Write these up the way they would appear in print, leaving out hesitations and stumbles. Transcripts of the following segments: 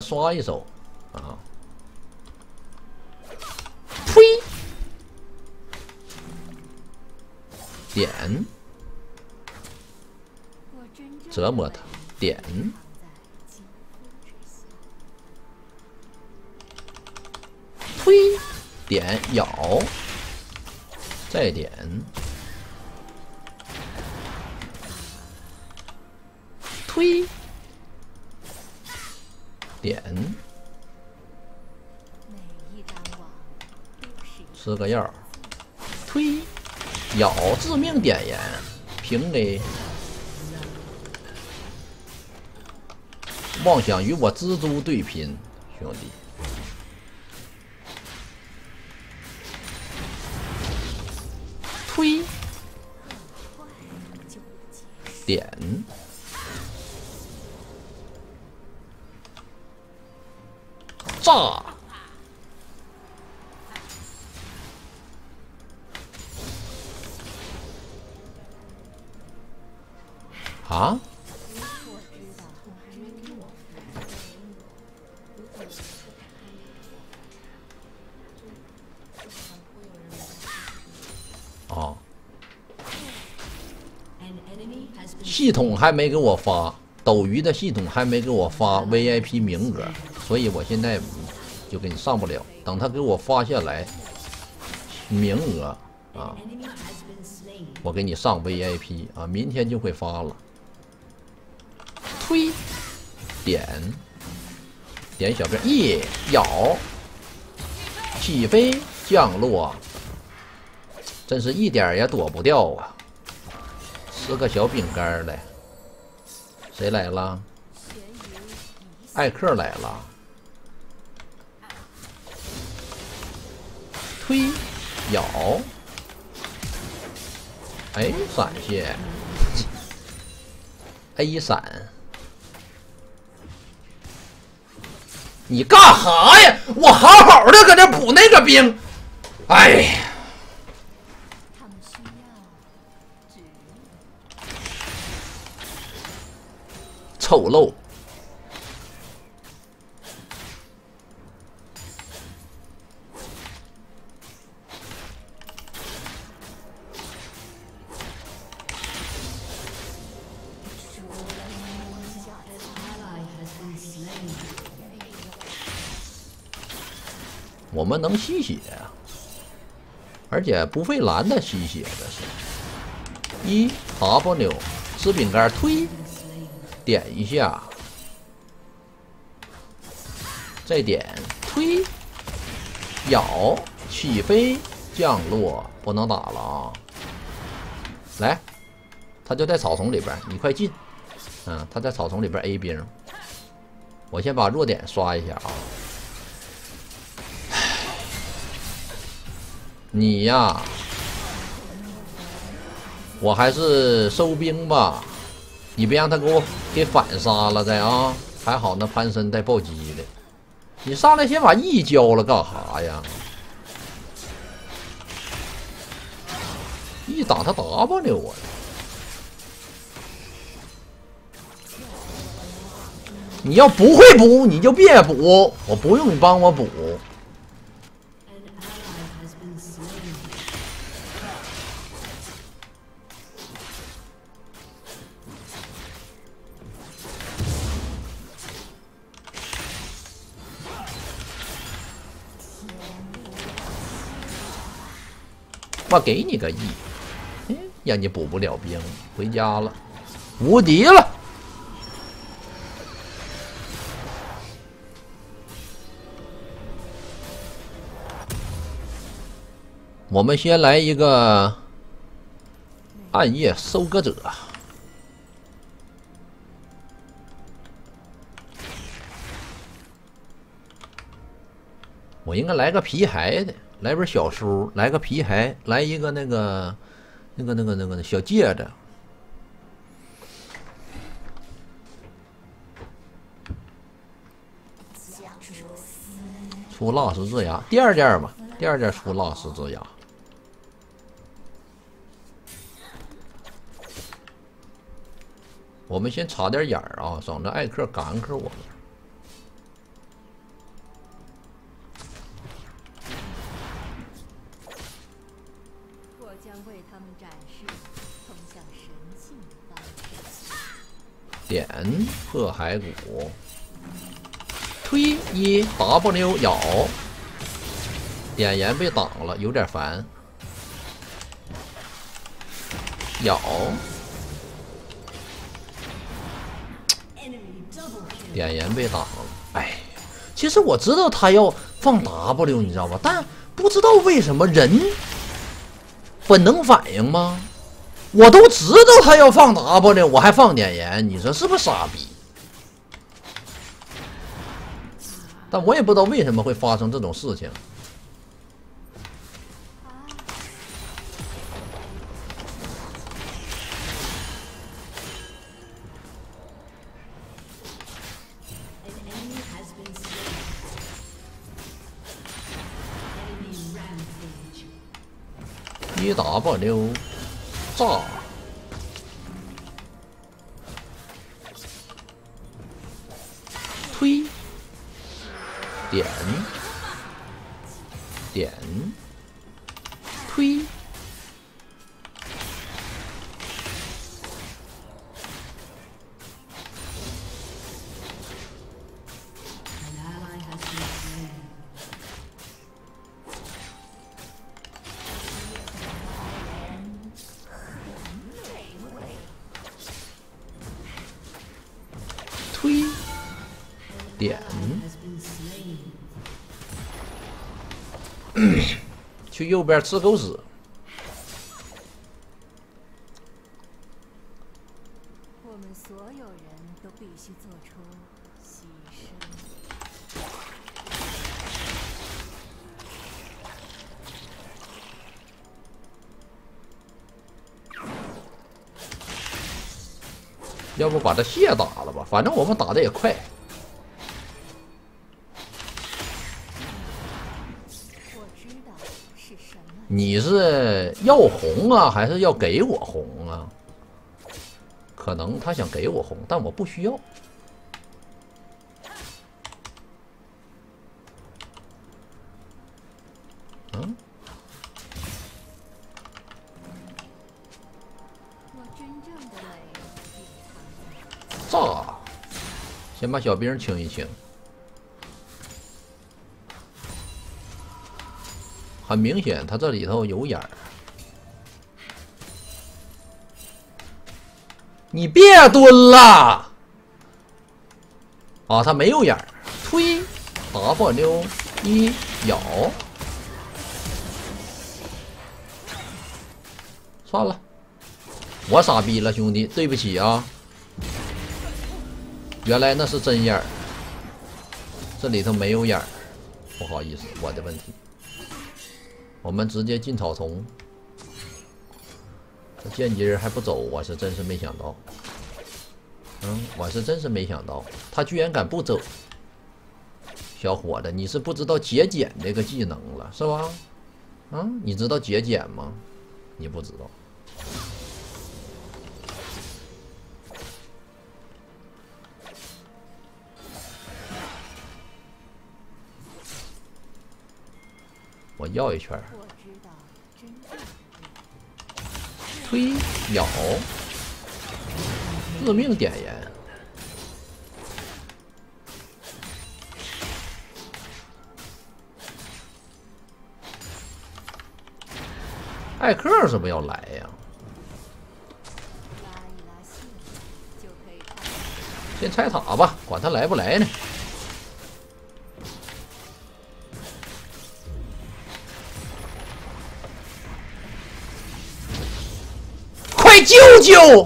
刷一手啊！呸！点，折磨他，点，推，点，咬，再点，推，点，吃个药，推，咬，致命点烟，平 A。 妄想与我蜘蛛对拼，兄弟！推，点，炸，啊！ 哦，系统还没给我发，斗鱼的系统还没给我发 VIP 名额，所以我现在就给你上不了。等他给我发下来名额啊，我给你上 VIP 啊，明天就会发了。推，点小兵，一咬，起飞降落。 真是一点也躲不掉啊！吃个小饼干来，谁来了？艾克来了，推，咬，哎，闪现 ，A 闪，你干哈呀？我好好的搁这补那个兵，哎呀！ 丑陋，我们能吸血啊，而且不费蓝的吸血，这是。一 W 吃饼干推。 点一下，再点推，咬，起飞降落，不能打了啊！来，他就在草丛里边，你快进。嗯，他在草丛里边 A 兵，我先把弱点刷一下啊。你呀，我还是收兵吧。 你别让他给反杀了再啊！还好那潘森带暴击的，你上来先把 E 交了干哈呀？一打他 W 我，你要不会补你就别补，我不用你帮我补。我给你个 E， 让你补不了兵，回家了，无敌了。我们先来一个暗夜收割者，我应该来个皮孩的。 来本小书，来个皮孩，来一个那个小戒指。出蜡石之牙，第二件吧，第二件出蜡石之牙。我们先插点眼儿啊，省着艾克gank我们。 点破骸骨，推一 W 咬，点燃被挡了，有点烦。咬，点燃被挡了。哎，其实我知道他要放 W， 你知道吗？但不知道为什么人本能反应吗？我都知道他要放 W， 我还放点燃，你说是不是傻逼？但我也不知道为什么会发生这种事情。1W 炸，推，点，点，推，推，点，去右边吃狗屎。 我们所有人都必须做出牺牲。 要不把这蟹打了吧，反正我们打的也快。 我知道是什么。 你是要红啊，还是要给我红啊？可能他想给我红，但我不需要。嗯， 我真正的美炸！先把小兵清一清。很明显，他这里头有眼儿。你别蹲了！啊，他没有眼儿。推 W 一咬，算了，我傻逼了，兄弟，对不起啊。原来那是真眼儿，这里头没有眼儿，不好意思，我的问题。我们直接进草丛。这剑姬还不走，我是真是没想到。我是真是没想到，他居然敢不走。小伙子，你是不知道节俭这个技能了，是吧？你知道节俭吗？你不知道。我要一圈。 我知道真正推咬，致命点燃。艾克是不是要来呀？ 拉一拉线就可以看。 先拆塔吧，管他来不来呢。快救救！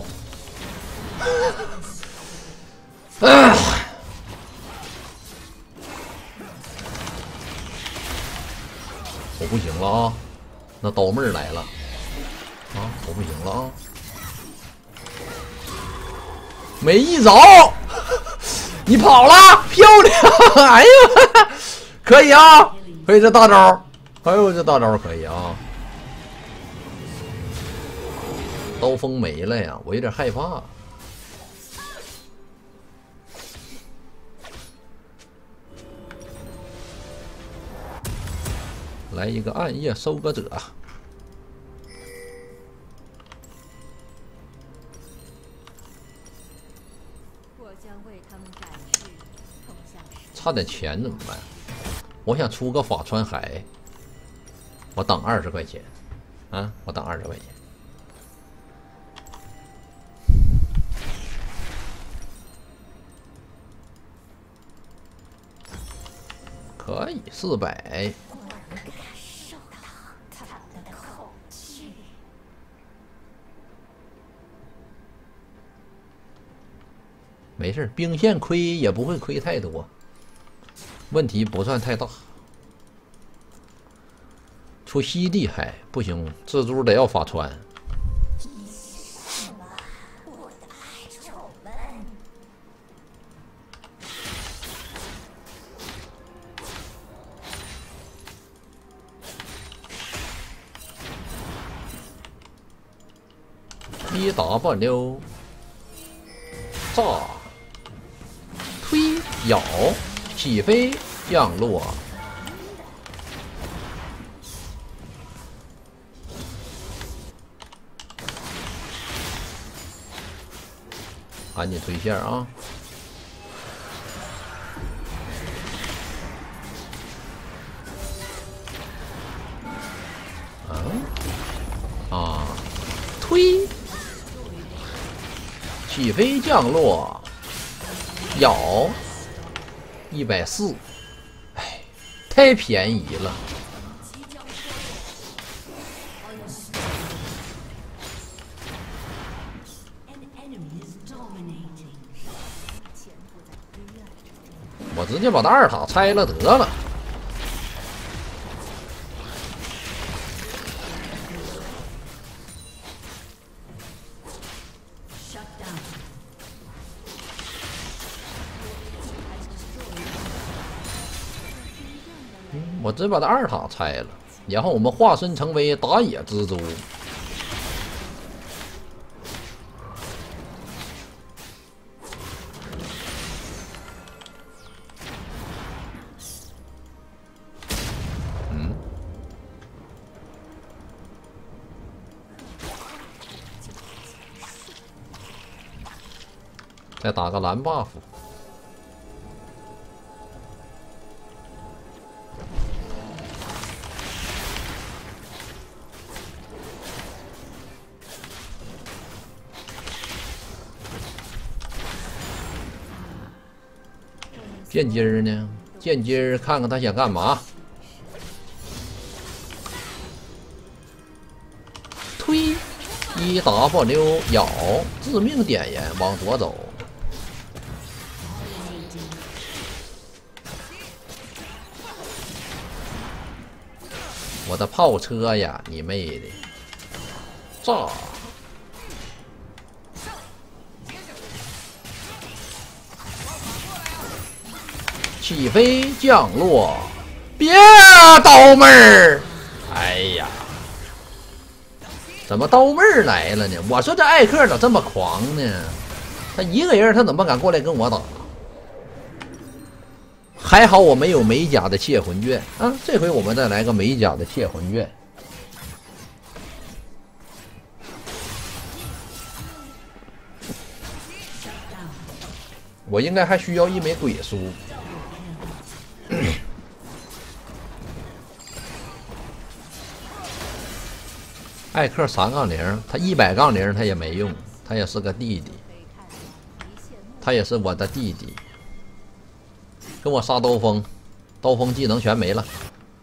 我不行了啊！那刀妹儿来了啊！我不行了啊！没一着，你跑了，漂亮！哎呀，可以啊，可以这大招，哎呦，这大招可以啊！刀锋没了呀，我有点害怕。来一个暗夜收割者。 差点钱怎么办？我想出个法川海，我等20块钱啊！我等20块钱。可以400。没事，兵线亏也不会亏太多，问题不算太大。出西地海不行，蜘蛛得要法川。1W 炸推咬起飞降落，赶紧推线啊！推起飞降落，咬140，哎，太便宜了。我直接把他2塔拆了得了。我只把他2塔拆了，然后我们化身成为打野蜘蛛。再打个蓝 buff。剑姬儿呢？剑姬儿看看他想干嘛？推1W 咬致命点烟往左走。我的炮车呀，你妹的！炸！起飞降落，别刀妹儿！哎呀，怎么刀妹儿来了呢？我说这艾克咋这么狂呢？他一个人他怎么敢过来跟我打？还好我没有美甲的窃魂卷啊！这回我们再来个美甲的窃魂卷。我应该还需要1枚鬼书。艾克3-0，他100-0他也没用，他也是个弟弟，他也是我的弟弟。跟我杀刀锋，刀锋技能全没了。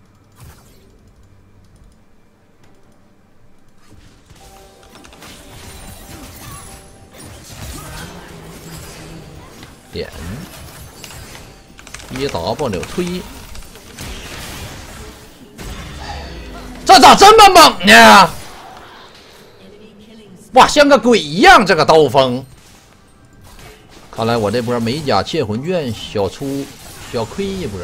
点1W 推，这咋这么猛呢？哇，像个鬼一样，这个刀锋。看来我这波美甲窃魂卷小亏一波。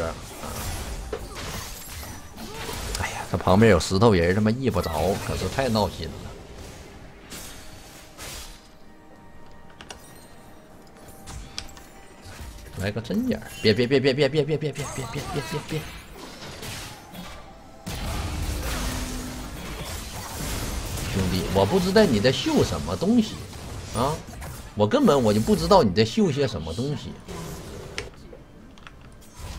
哎呀，他旁边有石头人，他妈一不着，可是太闹心了。来个针眼，别！兄弟，我不知道你在秀什么东西啊！我根本就不知道你在秀些什么东西。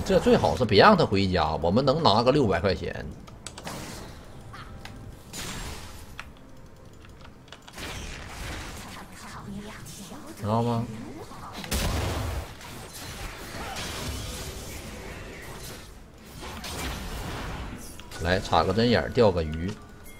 这最好是别让他回家，我们能拿个600块钱，知道吗？来插个针眼，钓个鱼。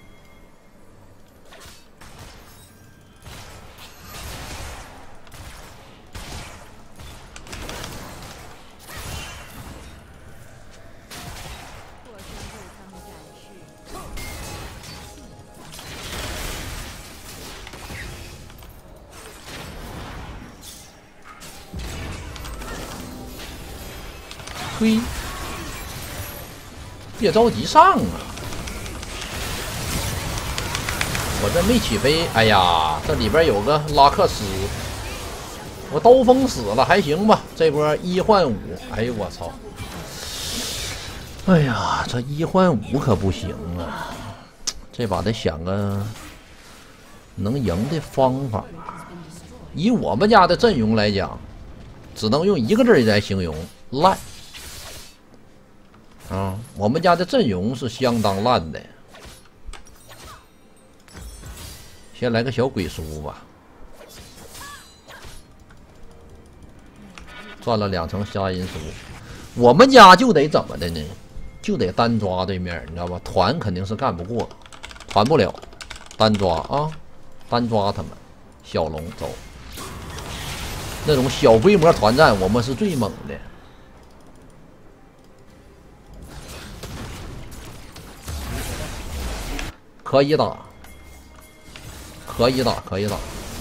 推，别着急上啊！我这没起飞，哎呀，这里边有个拉克斯，我刀锋死了还行吧？这波1换5，哎呦我操！哎呀，这1换5可不行啊！这把得想个能赢的方法。以我们家的阵容来讲，只能用一个字来形容：烂。啊，我们家的阵容是相当烂的。先来个小鬼书吧，赚了2层杀银书。我们家就得怎么的呢？就得单抓对面，你知道吧？团肯定是干不过，团不了，单抓啊，单抓他们。小龙走，那种小规模团战，我们是最猛的。可以打，可以打，可以打。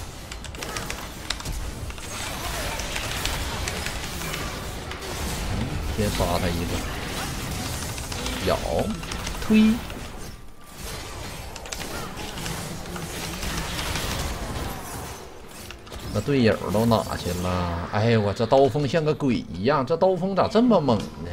先杀他一个，咬，推。那队友都哪去了？哎呦我这刀锋像个鬼一样，这刀锋咋这么猛呢？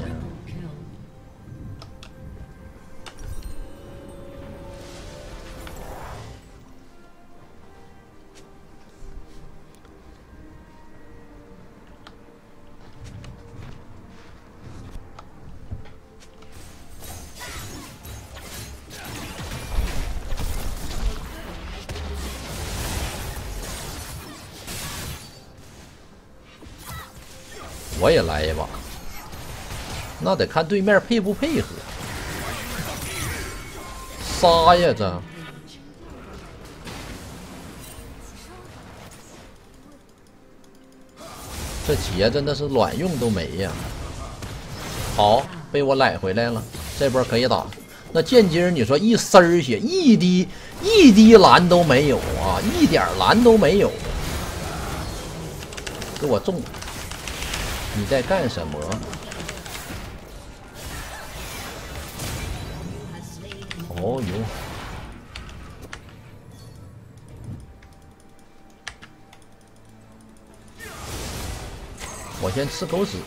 我也来一把，那得看对面配不配合。杀呀这劫真的是卵用都没呀！好，被我揽回来了，这波可以打。那剑姬你说一丝儿血，一滴蓝都没有啊，一点蓝都没有，给我中！你在干什么？哦哟！我先吃狗屎。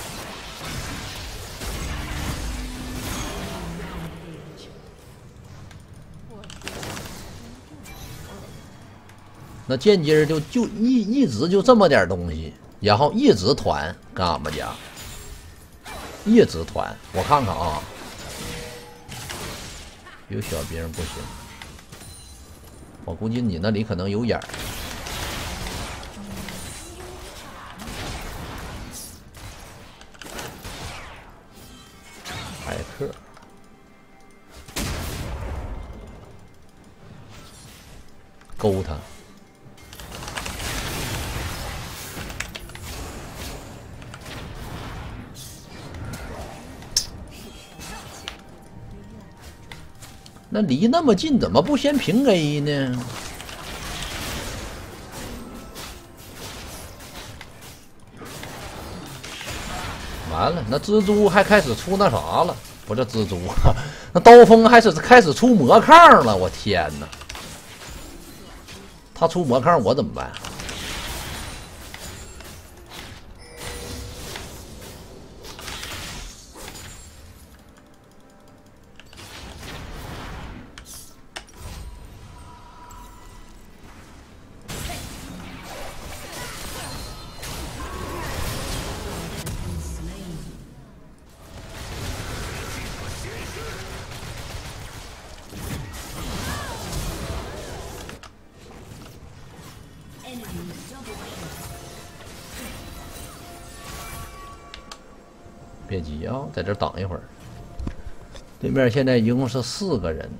那剑姬就一直就这么点东西，然后一直团跟俺们家，一直团。我看看啊，有小兵不行，我估计你那里可能有眼儿。海克。勾他。那离那么近，怎么不先平 A 呢？完了，那蜘蛛还开始出那啥了，不是蜘蛛，那刀锋开始出魔抗了，我天哪！他出魔抗，我怎么办？ 别急啊，在这等一会儿。对面现在一共是4个人，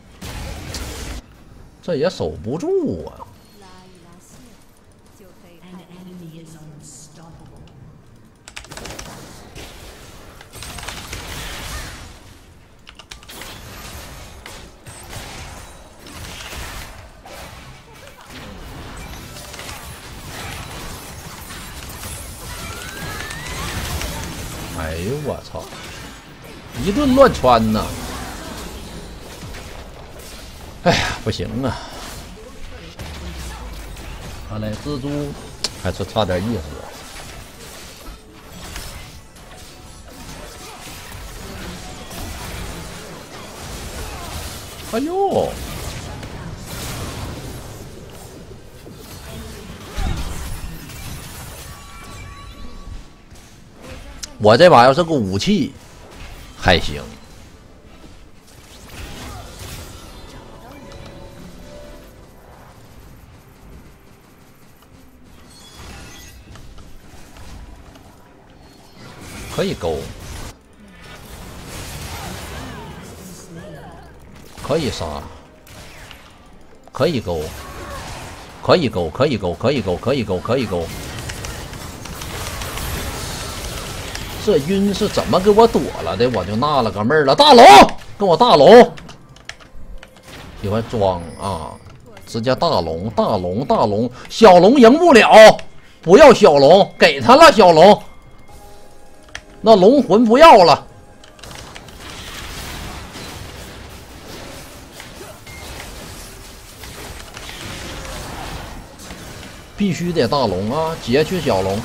这也守不住啊。 拉一拉线，就可以 An 看 enemy is unstoppable. 哎呦我操！一顿乱穿呐！哎呀，不行啊！看来蜘蛛还是差点意思啊！哎呦！我这把要是个武器还行。可以勾，可以杀，可以勾，可以勾，可以勾，可以勾，可以勾，可以勾。这晕是怎么给我躲了的？我就纳了个闷儿了。大龙，跟我大龙，喜欢装啊！直接大龙，大龙，大龙，小龙赢不了，不要小龙，给他了小龙。那龙魂不要了，必须得大龙啊！截去小龙，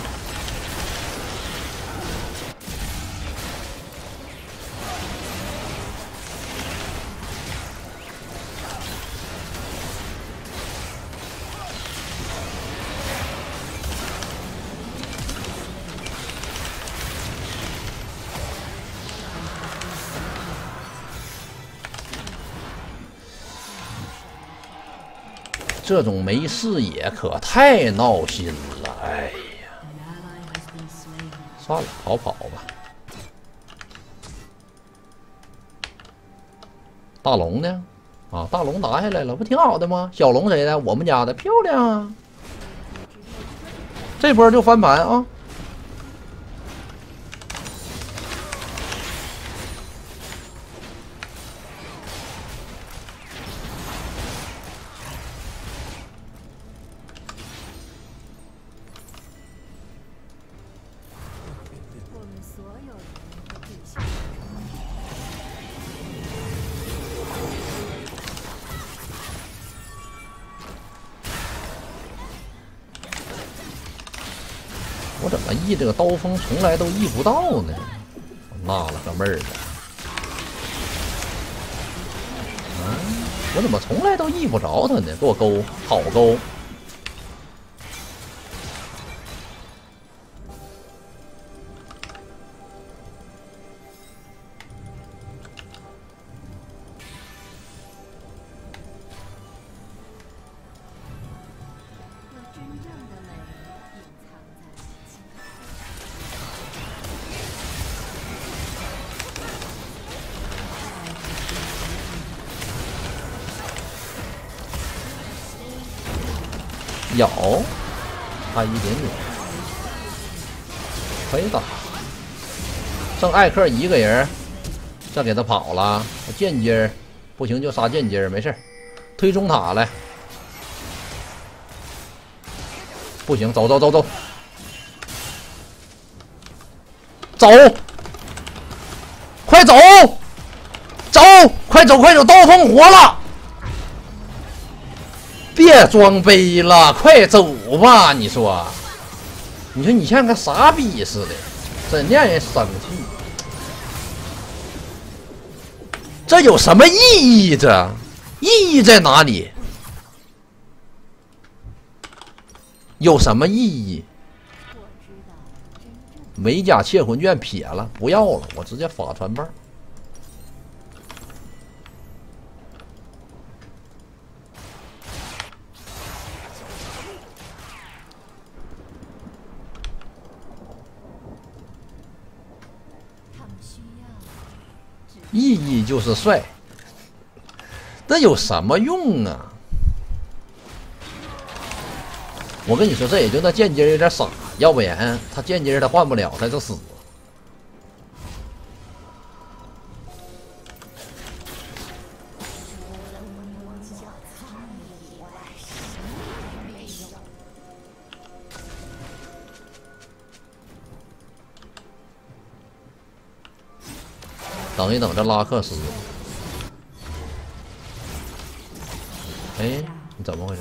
这种没视野可太闹心了，哎呀！ An ally has been slain. 算了，跑跑吧。大龙呢？啊，大龙拿下来了，不挺好的吗？小龙谁的？我们家的，漂亮啊！这波就翻盘啊！ 我们所有人都必须我怎么易这个刀锋从来都易不到呢？我纳了个闷儿了。我怎么从来都易不着他呢？给我勾，好勾。 和真正的美隐藏在心。 咬，差一点点，可以打。剩艾克一个人，再给他跑了。剑姬儿不行就杀剑姬儿，没事。推中塔来，不行，走走走走走，快走走，快走快走，刀锋活了。别装杯了，快走吧！你说你像个傻逼似的，真让人生气。这有什么意义？这意义在哪里？有什么意义？ 我知道真正美甲窃魂卷撇了，不要了，我直接法传棒。 意义就是帅，那有什么用啊？我跟你说，这也就那剑姬有点傻，要不然他剑姬他换不了，他就死。等一等，这拉克斯，哎，你怎么回事？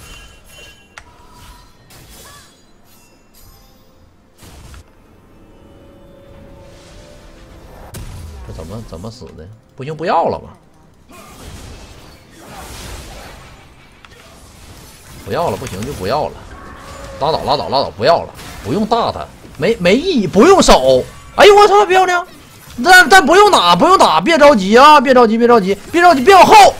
这怎么死的？不行，不要了吧？不要了，不行就不要了，拉倒拉倒拉倒，不要了，不用大他，没意义，不用守。哎呦我操，漂亮！但不用打，不用打，别着急啊，别着急，别着急，别着急，别往后。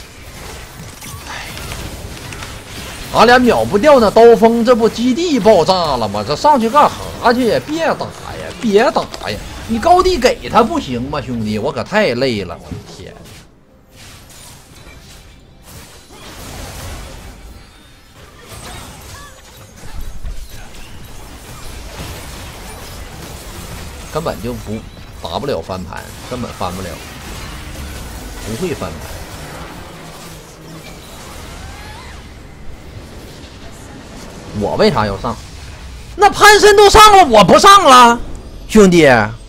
俺俩秒不掉那刀锋，这不基地爆炸了吗？这上去干啥去呀？别打呀，别打呀！你高地给他不行吗，兄弟？我可太累了，我的天！根本就不打不了翻盘，根本翻不了，不会翻盘。我为啥要上？那潘森都上了，我不上了，兄弟。